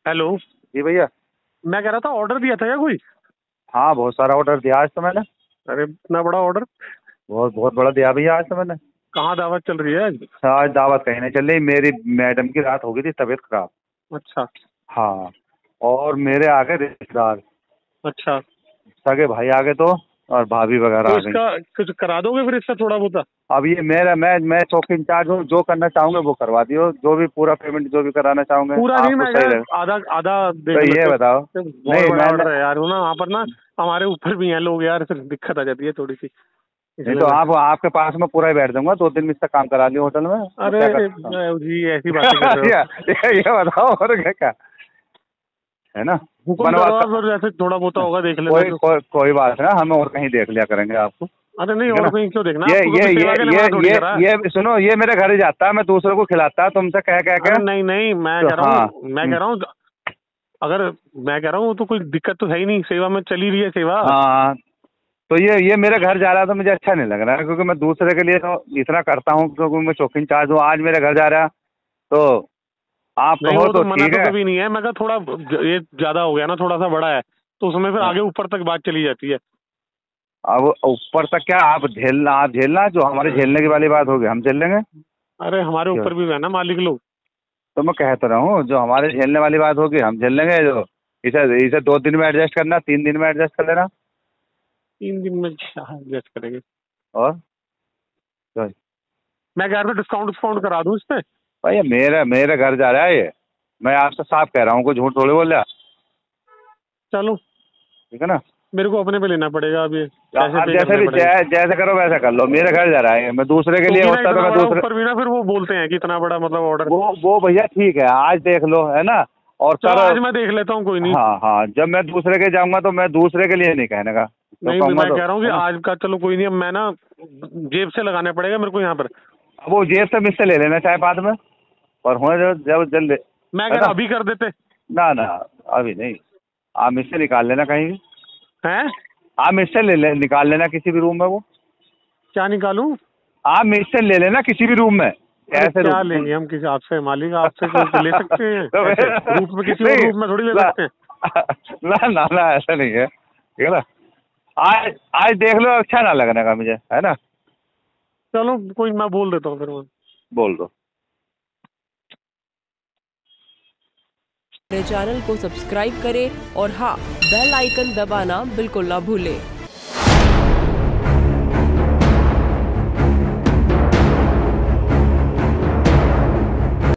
Hello. जी भैया। मैं कह रहा था ऑर्डर दिया था क्या कोई? हाँ, बहुत सारा ऑर्डर दिया आज तो मैंने। अरे इतना बड़ा ऑर्डर? बहुत बहुत बड़ा दिया भैया आज तो मैंने। कहाँ दावत चल रही है आज? आज दावत कहीं नहीं चल रही, मेरी मैडम की रात हो गई थी तबीयत खराब। अच्छा। हाँ। और मेरे आ गए रिश्तेदार, अच्छा, सगे भाई आ गए तो, और भाभी वगैरह तो आ गई। इसका कुछ करा दोगे फिर इसका थोड़ा बहुत? अब ये मेरा मैं चौकी इंचार्ज हूँ, जो करना चाहूंगे वो करवा दियो, जो भी पूरा पेमेंट जो भी कराना चाहूंगे पूरा नहीं, आपको मैं सही क्या रहेगा। आधा आधा देख तो ये लेते बताओ। हो? बहुत नहीं बड़ा मैंने ऑर्डर है यार, वो ना वहाँ पर ना हमारे ऊपर भी हैं लोग यार, फिर दिक्कत आ जाती है थोड़ी सी, नहीं इसलिए तो मैं। आप आपके पास में पूरा ही बैठ दूंगा, 2 दिन में इसका काम करा लियो होटल में, मैं अरे क्या कर सकता हूँ। जी ऐसी बातें कर रहे हो? ये बताओ और क्या है ना। हुक्म बनवा करो आप, और जैसे थोड़ा बहुत होगा देख लेना कोई जो। कोई कोई बात है, हम और कहीं देख लिया करेंगे आपको। अरे नहीं, ठीक है और ना। कहीं क्यों देखना, ये आपको ये कभी ये सेवा के लिए ये मना थोड़ी ये करा है। ये सुनो, ये मेरे घर ही जाता है, मैं दूसरों को खिलाता है तुमसे कह कह अरे के। नहीं नहीं, मैं तो कह रहा हाँ। हूँ, मैं कह रहा हूँ अगर मैं कह रहा हूँ तो कोई दिक्कत तो है ही नहीं, सेवा में चली रही है सेवा। हाँ, तो ये मेरे घर जा रहा है तो मुझे अच्छा नहीं लग रहा है, क्योंकि मैं दूसरे के लिए तो इतना करता हूँ, क्योंकि मैं चौकी इंचार्ज हूँ। आज मेरे घर जा रहा है तो आप नहीं कहो वो तो तो मना ठीक तो है। कभी नहीं है, मैं कहा थोड़ा ये ज्यादा हो गया ना, थोड़ा सा बड़ा है तो उसमें फिर हाँ। आगे ऊपर तक बात चली जाती है। अब ऊपर तक क्या, आप झेलना, जो हमारे झेलने की वाली बात होगी हम झेल लेंगे। अरे हमारे क्यों? ऊपर भी है ना मालिक लोग। तो मैं कह तो रहा हूँ, जो हमारे झेलने वाली बात होगी हम झेल लेंगे। जो इसे इसे 2 दिन में एडजस्ट करना, 3 दिन में एडजस्ट कर लेना। 3 दिन में क्या एडजस्ट करेंगे? और तो मैं कह रहा था डिस्काउंट डिस्काउंट करा दूं इस पे। भैया मेरे मेरे घर जा रहा है ये, मैं आपसे साफ कह रहा हूँ, कोई झूठ थोड़ी बोल रहा। चलो, ठीक है ना। मेरे को अपने पे लेना पड़ेगा, अब ये पैसे आप पे जैसे करने भी पड़ेंगे। जैसे करो वैसा कर लो, मेरे घर जा रहा है, मैं दूसरे के लिए क्योंकि ना होता तो इतना मैं बड़ा दूसरे। ऊपर भी ना फिर वो बोलते हैं कि इतना बड़ा मतलब ऑर्डर। वो भैया ठीक है, आज देख लो है ना। और चलो सर। आज मैं देख लेता हूँ, कोई नहीं। हाँ हाँ, जब मैं दूसरे के जाऊंगा तो मैं दूसरे के लिए नहीं कहने का, तो नहीं कहूंगा मैं तो कह रहा हूँ कि है ना। आज का चलो कोई नहीं, अब मैं ना जेब से लगाना पड़ेगा मेरे को यहाँ पर। अब वो जेब से मुझसे ले लेना चाहे बाद में, और हो जब जल्द, मैं है कह रहा ना। अभी कर देते ना ना, अभी नहीं। आप मुझसे निकाल लेना कहीं भी। हैं। आप मुझसे निकाल लेना किसी भी रूम में वो। क्या निकालूं? आप मुझसे ले लेना किसी भी रूम में। अरे ऐसे क्या रूम। लेंगे हम किसी आपसे, मालिक आपसे कोई ले सकते हैं तो ऐसे रूप में, किसी और नहीं। रूप में थोड़ी ले ना सकते हैं। ना ना ना, ऐसा नहीं है, ठीक है ना। आज आज देख लो, अच्छा ना लगने का मुझे, है ना। चलो कोई, मैं बोल देता हूँ फिर मैं। बोल दो। मेरे चैनल को सब्सक्राइब करें और हाँ, बेल आइकन दबाना बिल्कुल ना भूलें।